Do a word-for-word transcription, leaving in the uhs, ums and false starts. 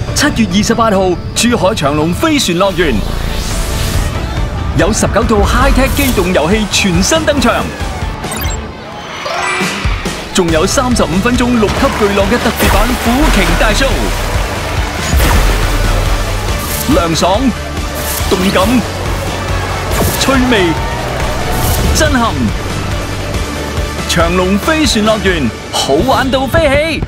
七月二十八號，珠海長隆飛船樂園有十九套 high-tech 機動遊戲全新登場，仲有三十五分鐘六級巨浪嘅特別版虎鯨大 show， 涼爽、動感、趣味、震撼，長隆飛船樂園好玩到飛起！